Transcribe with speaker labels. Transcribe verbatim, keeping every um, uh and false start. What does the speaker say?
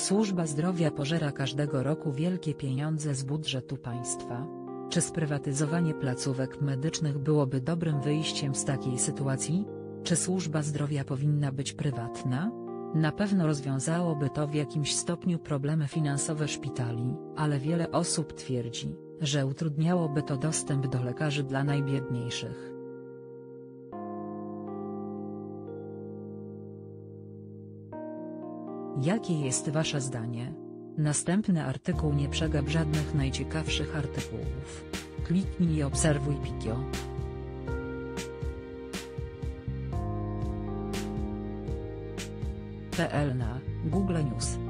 Speaker 1: Służba zdrowia pożera każdego roku wielkie pieniądze z budżetu państwa. Czy sprywatyzowanie placówek medycznych byłoby dobrym wyjściem z takiej sytuacji? Czy służba zdrowia powinna być prywatna? Na pewno rozwiązałoby to w jakimś stopniu problemy finansowe szpitali, ale wiele osób twierdzi, że utrudniałoby to dostęp do lekarzy dla najbiedniejszych. Jakie jest Wasze zdanie? Następny artykuł nie przegap żadnych najciekawszych artykułów. Kliknij i obserwuj Pikio. kropka pe el na Google News.